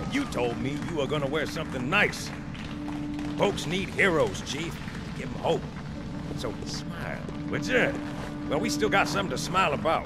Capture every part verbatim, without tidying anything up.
You told me you were gonna wear something nice. Folks need heroes, Chief. Give them hope. So smile, would ya? Well, we still got something to smile about.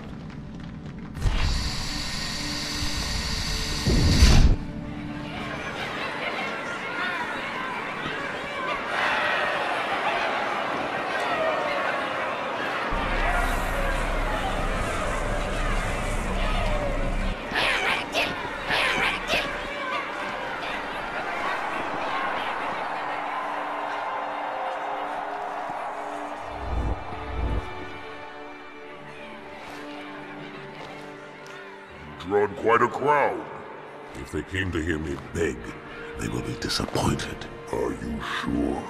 Drawn quite a crowd. If they came to hear me beg, they will be disappointed. Are you sure?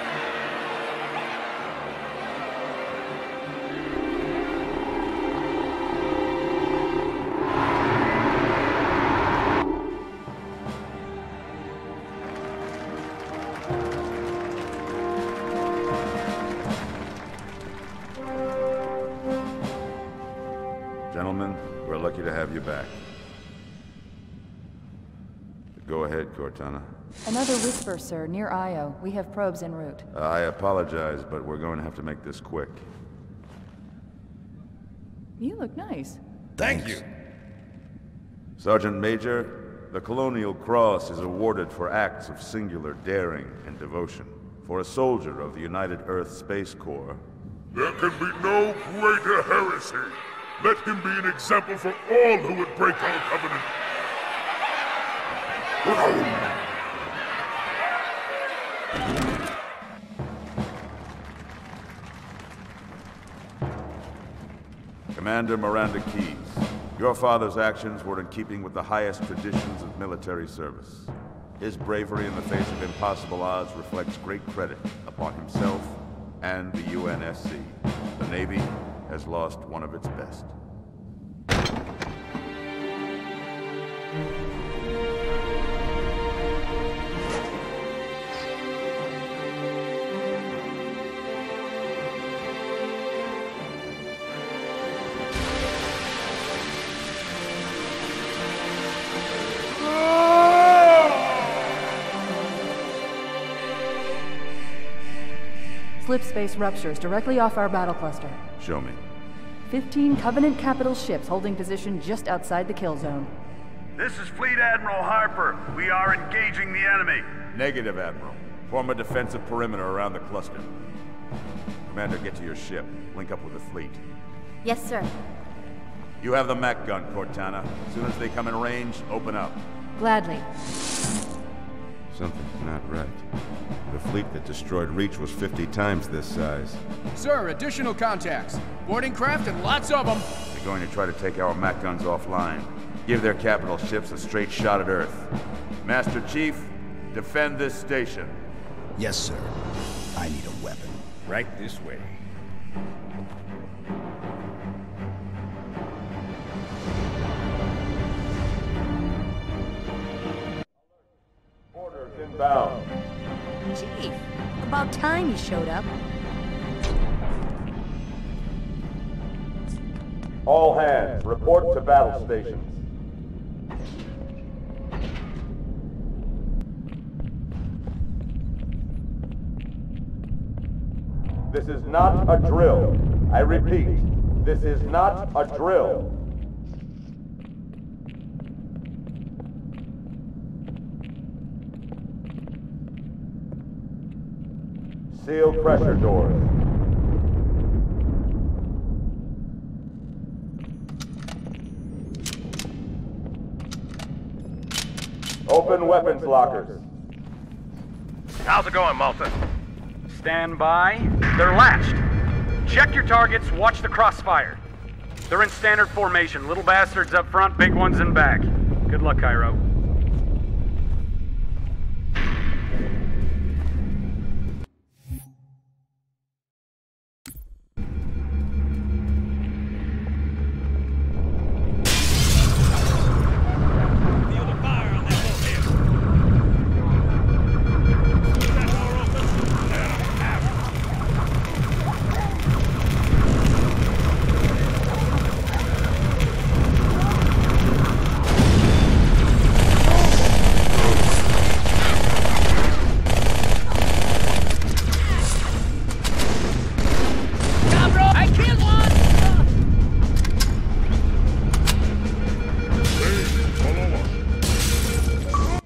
Gentlemen, we're lucky to have you back. Go ahead, Cortana. Another whisper, sir, near Io. We have probes en route. Uh, I apologize, but we're going to have to make this quick. You look nice. Thank you. Sergeant Major, the Colonial Cross is awarded for acts of singular daring and devotion. For a soldier of the United Earth Space Corps. There can be no greater heresy. Let him be an example for all who would break our covenant. Commander Miranda Keyes, your father's actions were in keeping with the highest traditions of military service. His bravery in the face of impossible odds reflects great credit upon himself and the U N S C. The Navy has lost one of its best. Slip space ruptures directly off our battle cluster. Show me. Fifteen Covenant capital ships holding position just outside the kill zone. This is Fleet Admiral Harper. We are engaging the enemy. Negative, Admiral. Form a defensive perimeter around the cluster. Commander, get to your ship. Link up with the fleet. Yes, sir. You have the Mac gun, Cortana. As soon as they come in range, open up. Gladly. Something's not right. The fleet that destroyed Reach was fifty times this size. Sir, additional contacts. Boarding craft and lots of them. They're going to try to take our Mac guns offline. Give their capital ships a straight shot at Earth. Master Chief, defend this station. Yes, sir. I need a weapon. Right this way. Orders inbound. Chief, about time you showed up. All hands, report to battle stations. This is not a drill. I repeat, this is not a drill. Seal pressure doors. Open weapons lockers. How's it going, Malta? Stand by. They're latched. Check your targets, watch the crossfire. They're in standard formation. Little bastards up front, big ones in back. Good luck, Cairo.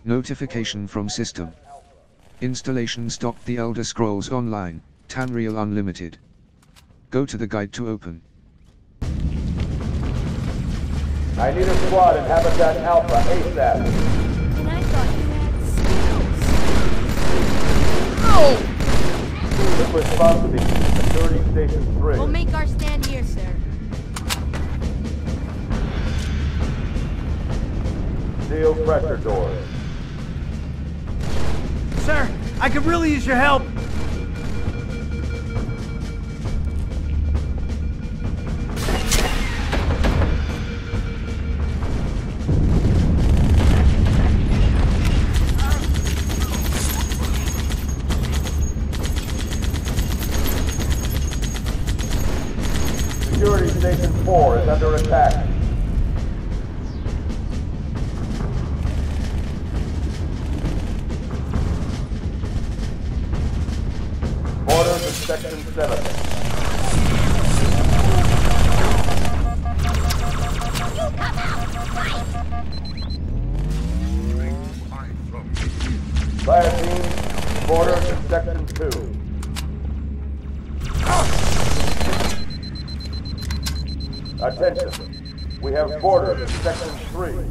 Notification from system. Installation stopped. The Elder Scrolls Online, Tamriel Unlimited. Go to the guide to open. I need a squad in Habitat Alpha ASAP. And I thought you had skills. Quick response to Security Station three. We'll make our stand here, sir. Seal pressure doors. Sir, I could really use your help. Security Station four is under attack. Orders in Section seven. You come out! Fight! Fire team, orders in Section two. Attention, we have borders in Section three.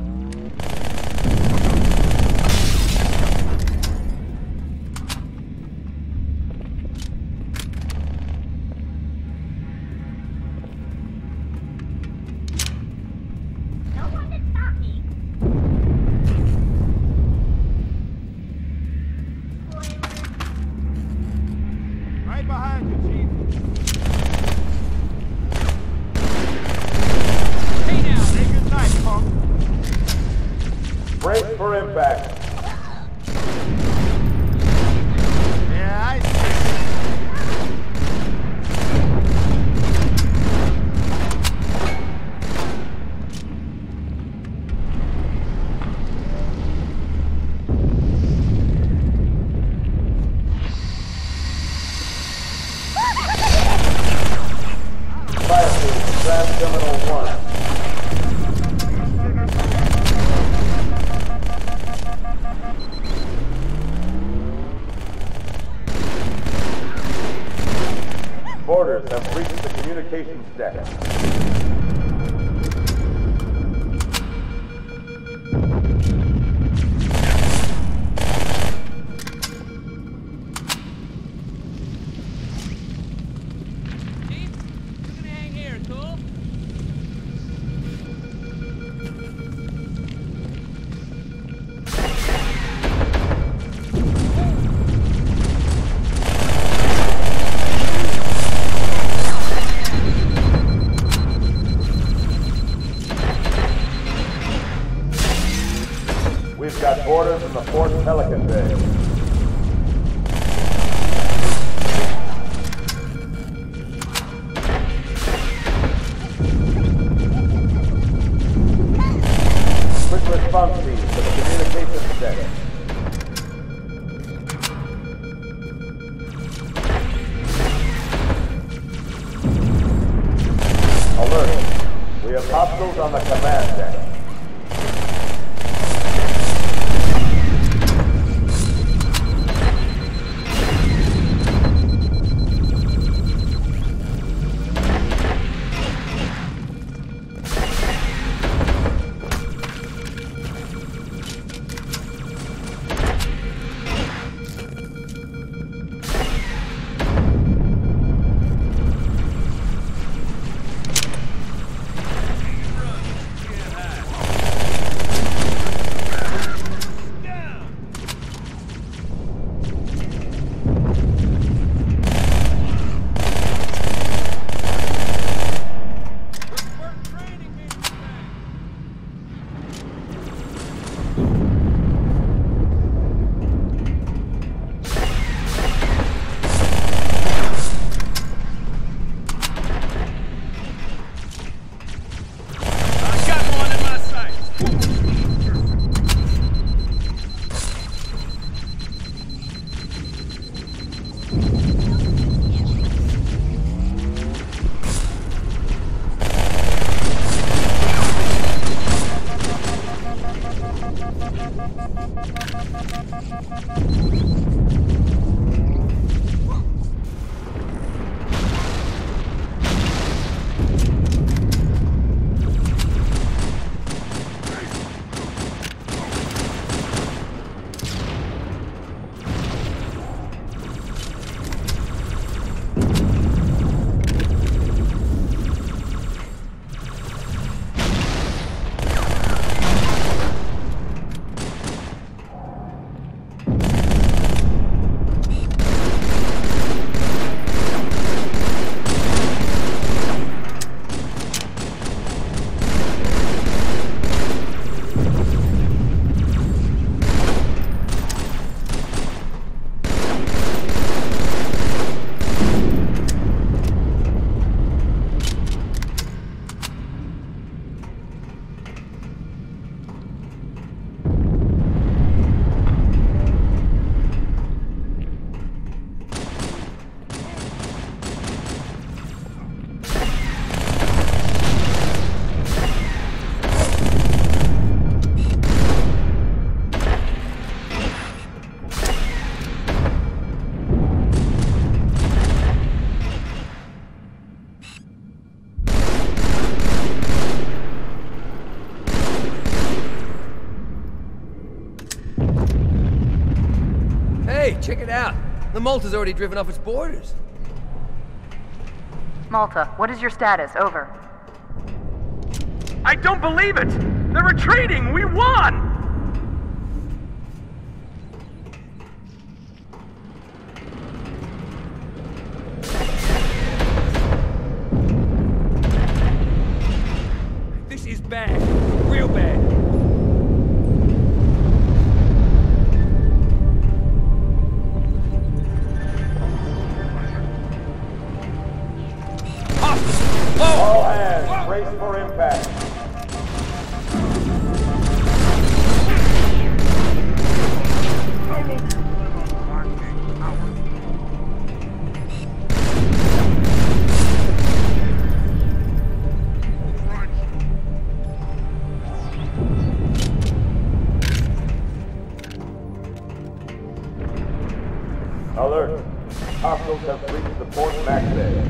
Brace for impact. Yeah, I see. Fire team, Grand Terminal one. Borders have reached the communications deck. Chief, you can hang here, cool? We've got borders in the Fort Pelican Bay. Quick response team to the communications deck. Alert! We have hostiles on the command deck. Check it out. The Malta's already driven off its borders. Malta, what is your status? Over. I don't believe it! They're retreating! We won! This is bad. Real bad. All hands, brace for impact. Alert. Hostiles have breached the port back bay.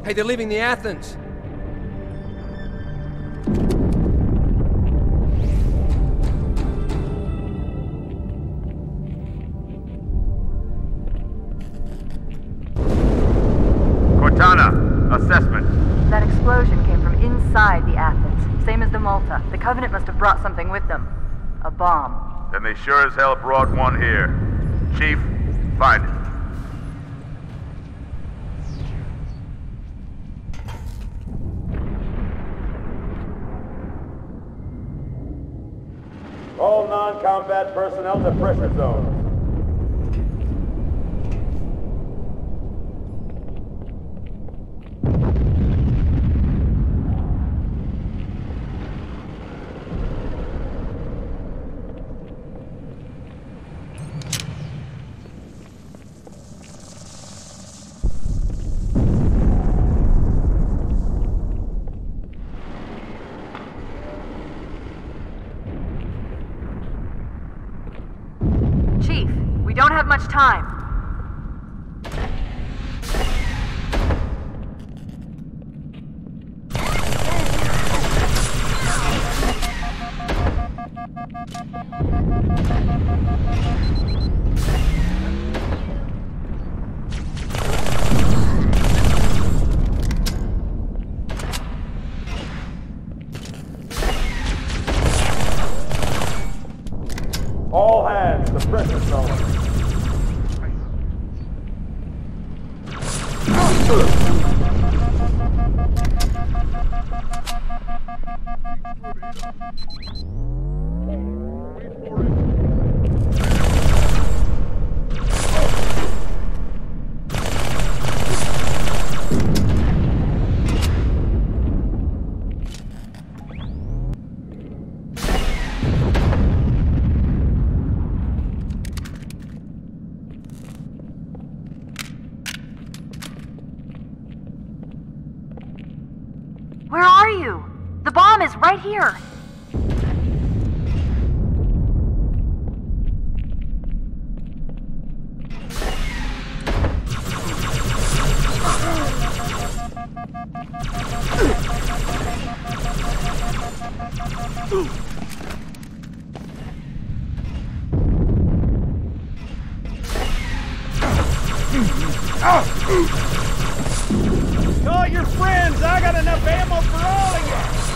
Hey, they're leaving the Athens. Cortana, assessment. That explosion came from inside the Athens, same as the Malta. The Covenant must have brought something with them. A bomb. Then they sure as hell brought one here. Chief, find it. All non-combat personnel to pressure zones. Don't have much time. All hands, the pressure zone. Where are you? The bomb is right here. Call your friends! I got enough ammo for all of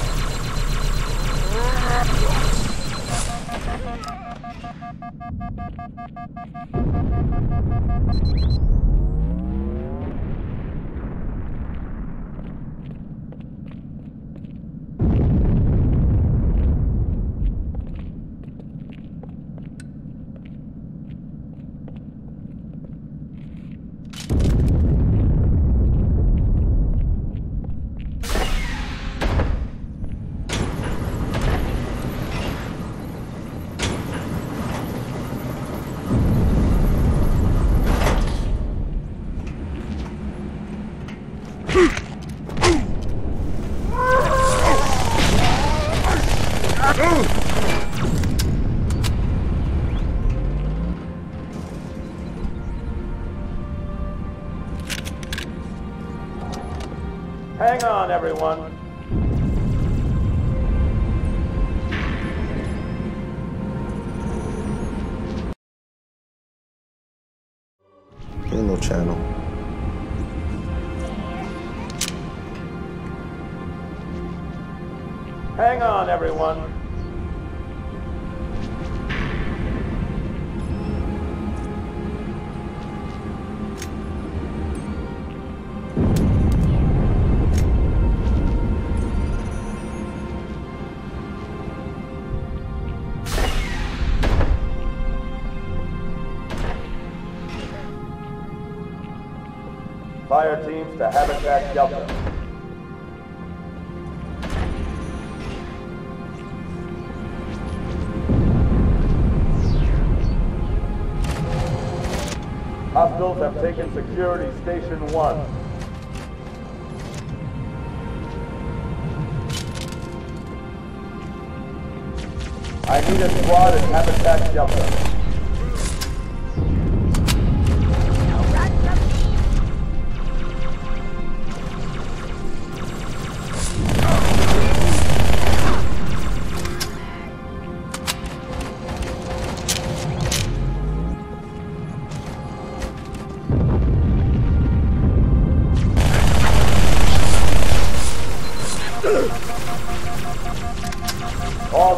Hang on, everyone. Halo channel. Hang on, everyone. Fire teams to Habitat Delta. Hostiles have taken security station one. I need a squad at Habitat Delta.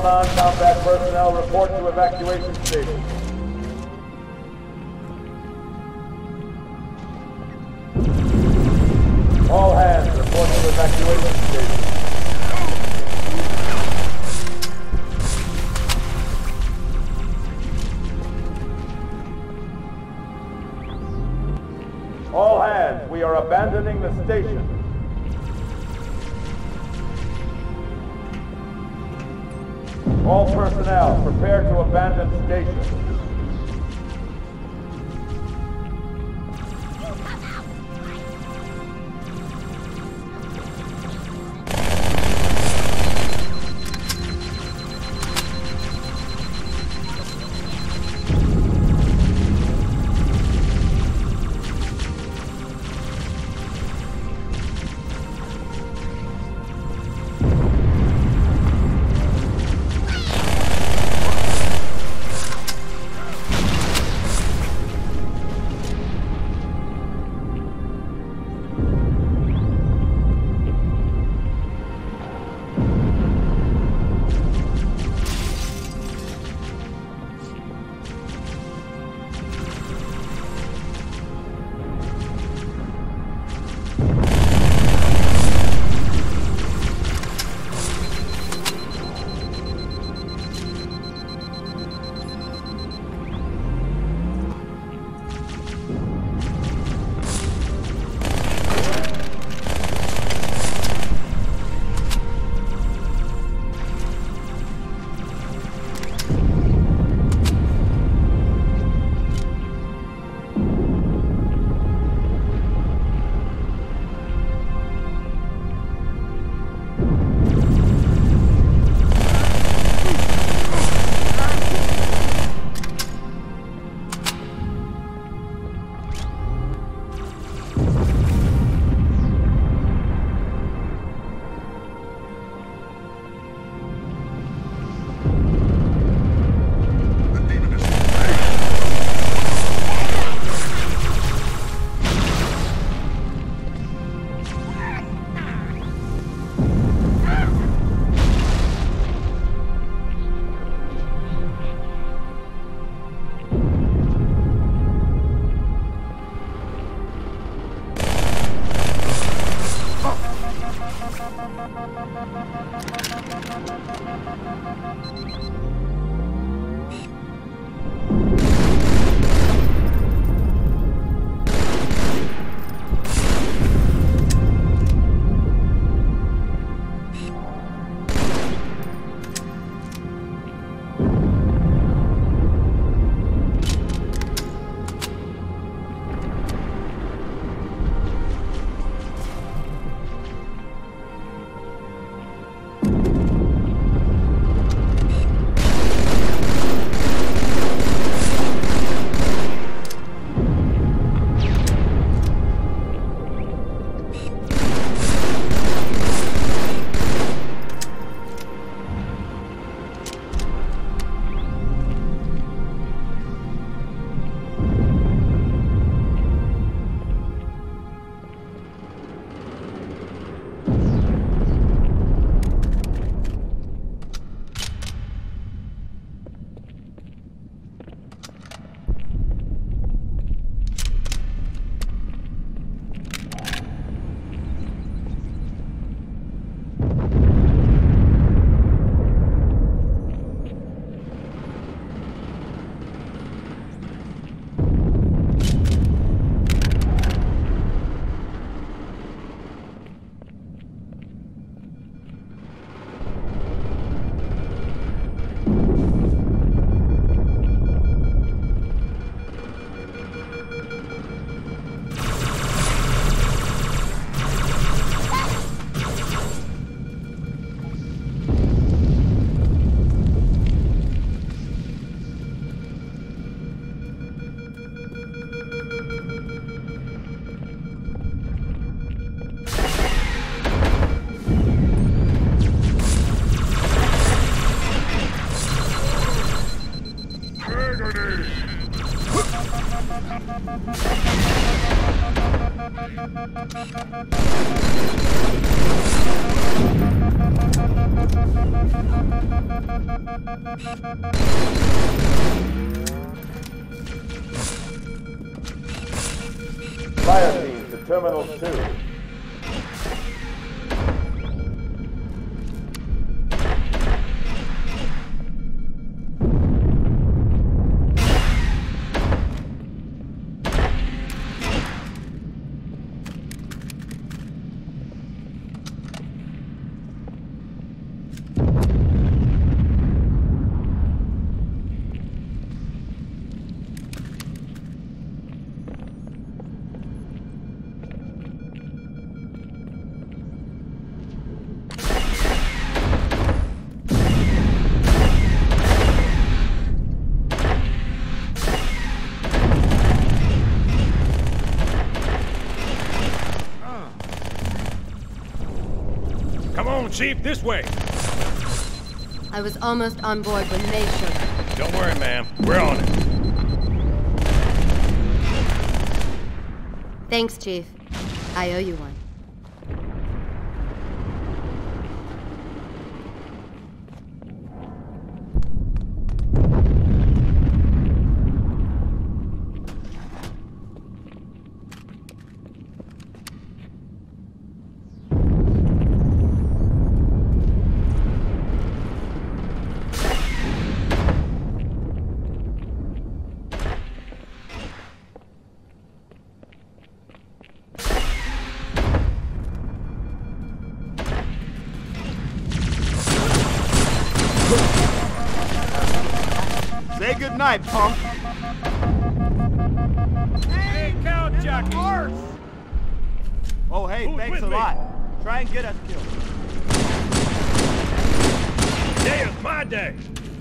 non-combat personnel report to evacuation station. All hands report to evacuation station. All hands, we are abandoning the station. All personnel, prepare to abandon station. Fire team to Terminal two. Chief, this way! I was almost on board when they showed up. Don't worry, ma'am. We're on it. Thanks, Chief. I owe you one. Say goodnight, punk. Hey, count jockey! Oh, hey, Who's thanks with a me? lot. Try and get us killed. Today is my day!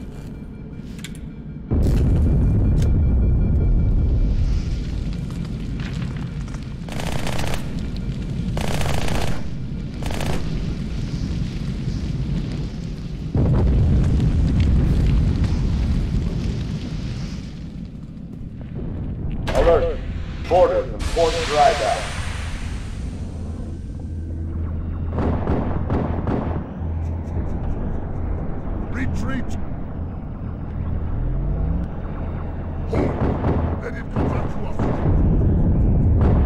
Alert. Borders and port dry down. Retreat! Hold! Let it come back to us!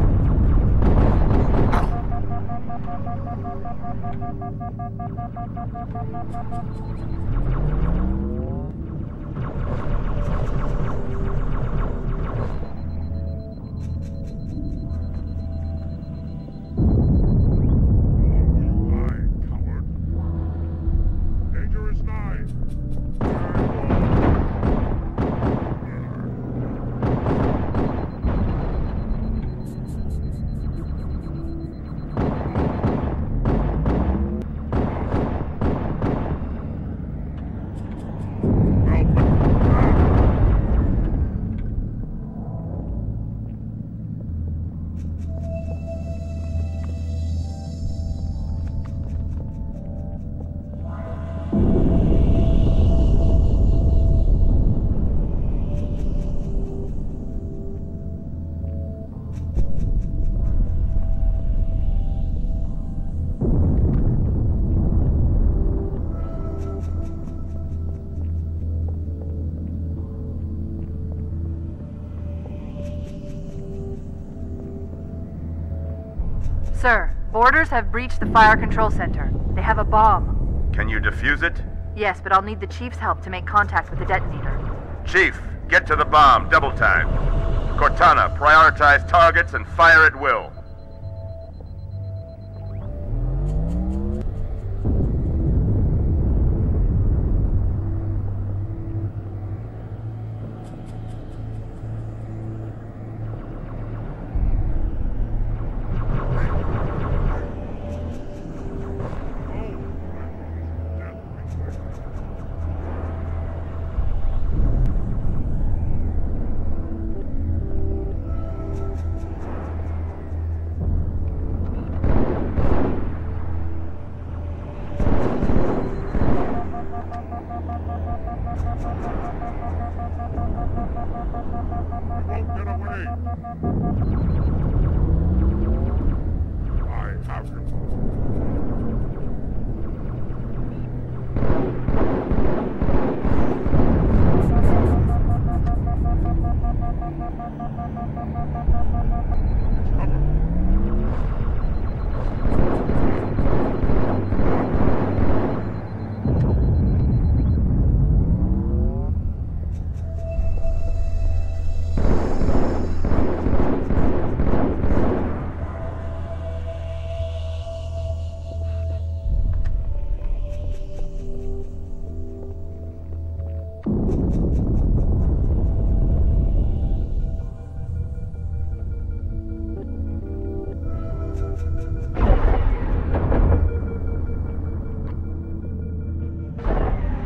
Sir, boarders have breached the fire control center. They have a bomb. Can you defuse it? Yes, but I'll need the Chief's help to make contact with the detonator. Chief, get to the bomb, double time. Cortana, prioritize targets and fire at will.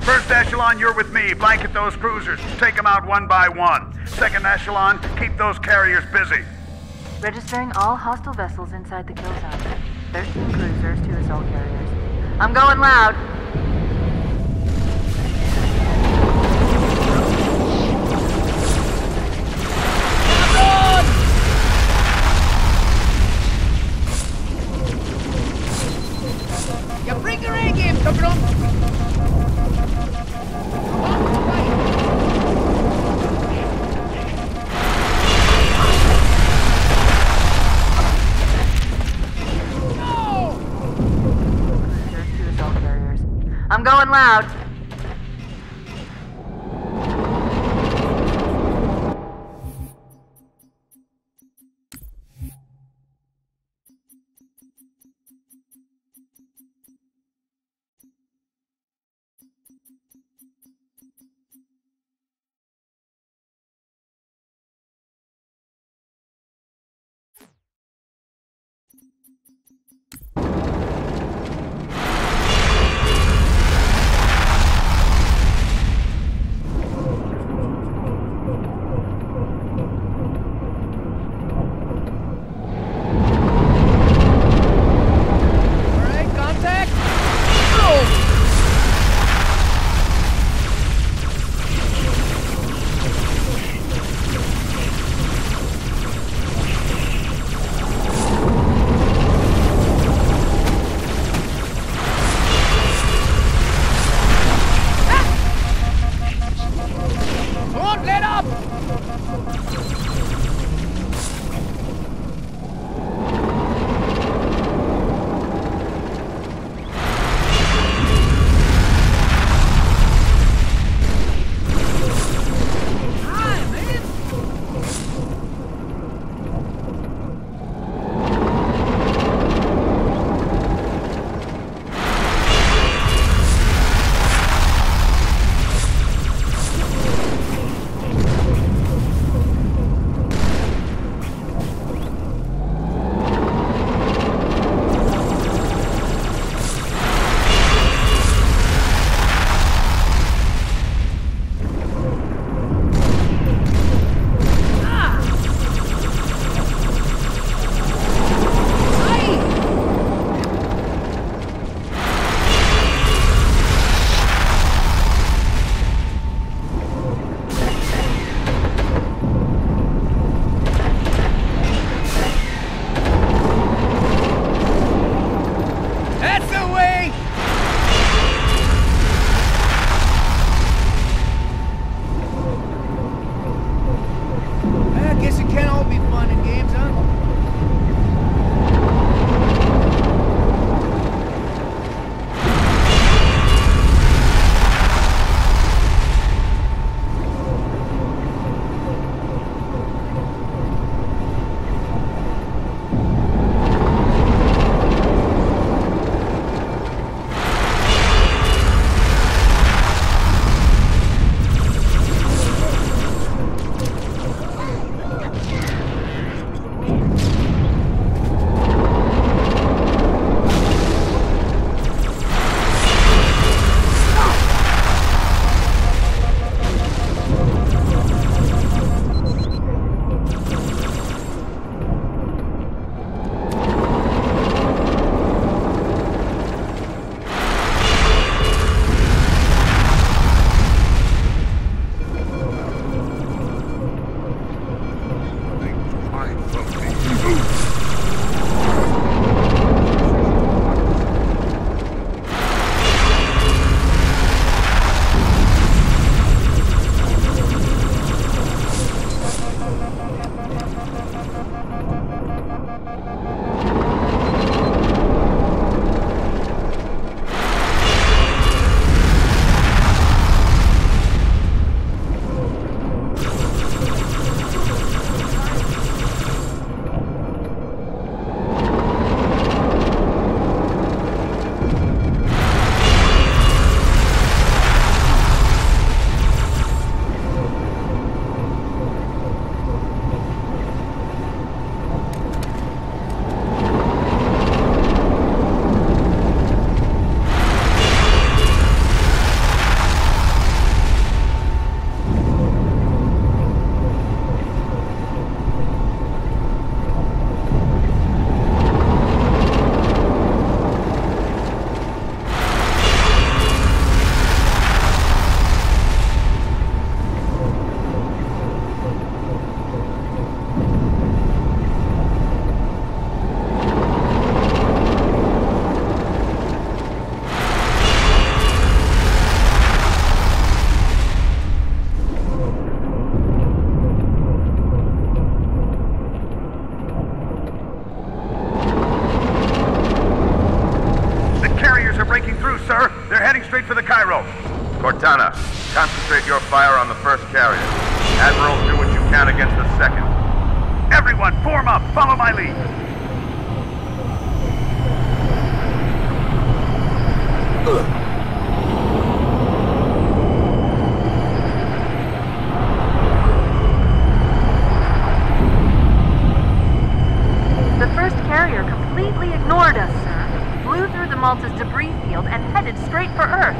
First echelon, you're with me. Blanket those cruisers. Take them out one by one. Second echelon, keep those carriers busy. Registering all hostile vessels inside the kill zone. thirteen cruisers, two assault carriers. I'm going loud. Ya bring your A game, cabrón! I'm going loud. breaking through, sir. They're heading straight for the Cairo. Cortana, concentrate your fire on the first carrier. Admiral, do what you can against the second. Everyone, form up. Follow my lead. Ugh. The first carrier completely ignored us, sir. Blew through the Malta's debris field and headed straight for Earth.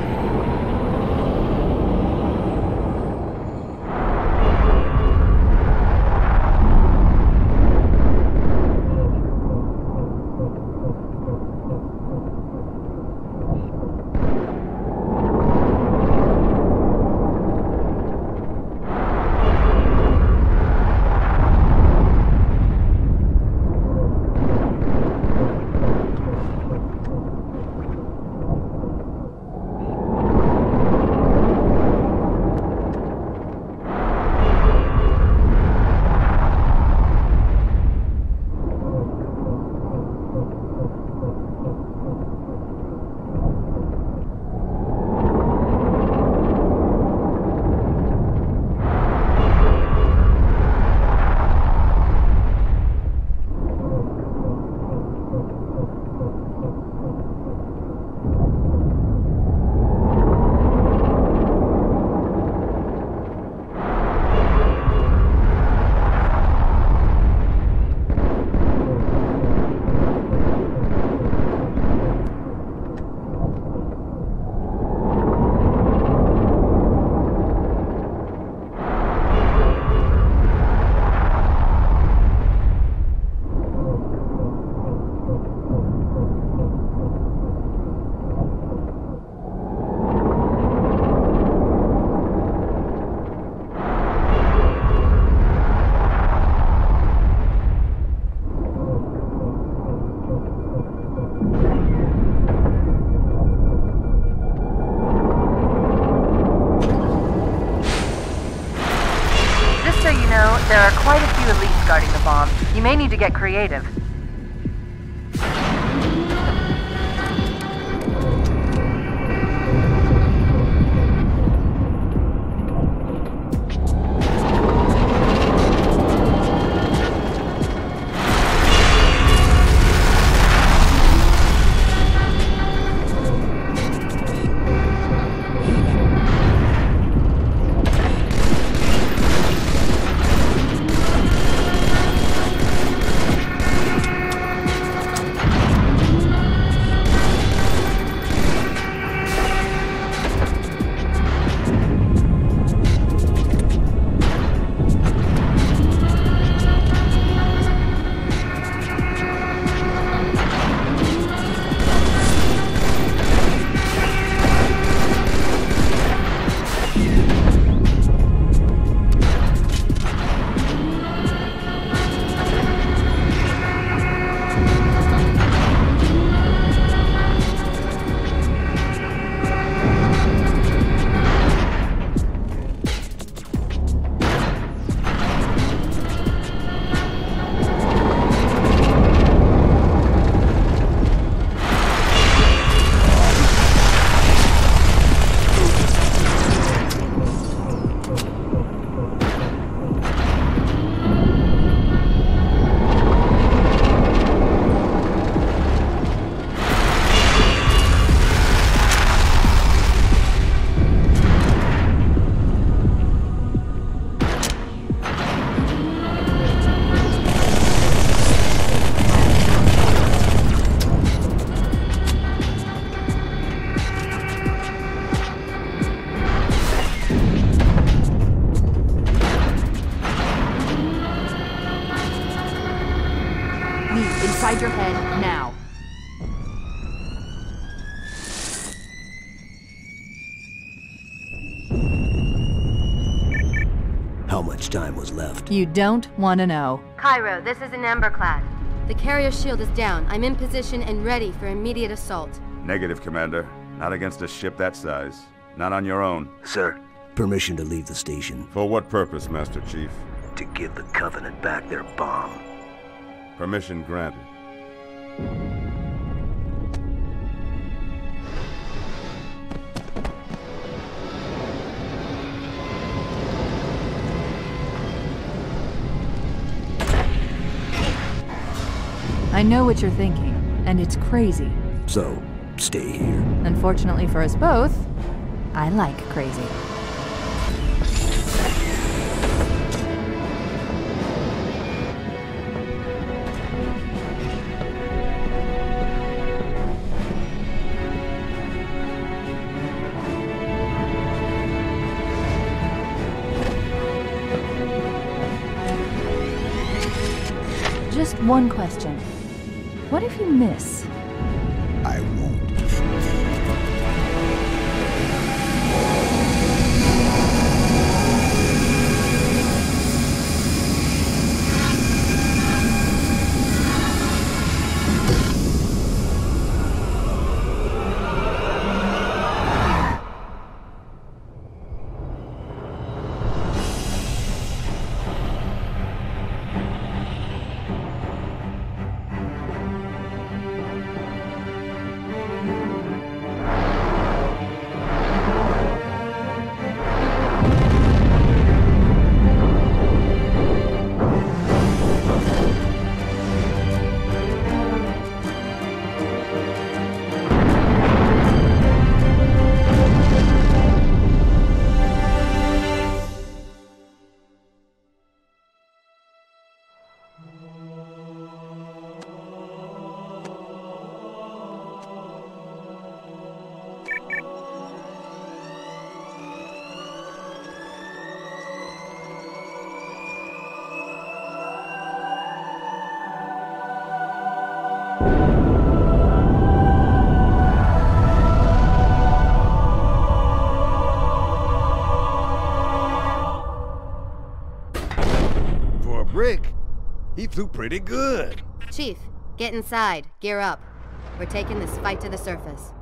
There are quite a few elites guarding the bomb. You may need to get creative. Inside your head, now. How much time was left? You don't want to know. Cairo, this is an Emberclad. The carrier shield is down. I'm in position and ready for immediate assault. Negative, Commander. Not against a ship that size. Not on your own. Sir, permission to leave the station. For what purpose, Master Chief? To give the Covenant back their bomb. Permission granted. I know what you're thinking, and it's crazy. So, stay here. Unfortunately for us both, I like crazy. Just one question. What if you miss? I won't. Rick, he flew pretty good. Chief, get inside. Gear up. We're taking this fight to the surface.